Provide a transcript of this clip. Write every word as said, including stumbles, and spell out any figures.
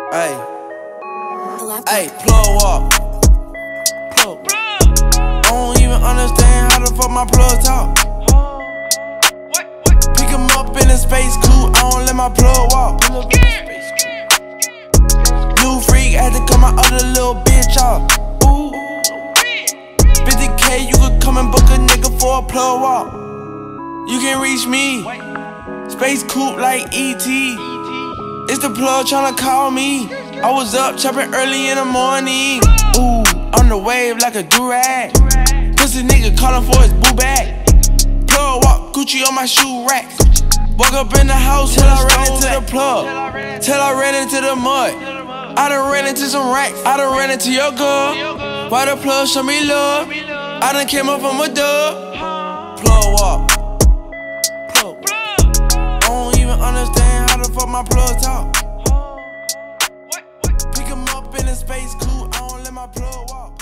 Hey, hey, plug walk. Plug. I don't even understand how the fuck my plug talk. Pick him up in a space coupe, I don't let my plug walk. New freak, had to cut my other little bitch off. Ooh, fifty K, you could come and book a nigga for a plug walk. You can reach me, space coupe like E T It's the plug tryna call me. I was up chopping early in the morning. Ooh, on the wave like a durag. Pussy nigga calling for his boo bag. Plug walk, Gucci on my shoe rack. Walk up in the house till I ran into the plug. Till I ran into the mud. I done ran into some racks. I done ran into your girl. Why the plug show me love? I done came up from a dub. Plug walk. Understand how the fuck my plug talk. Pick him up in a space coupe, I don't let my plug walk.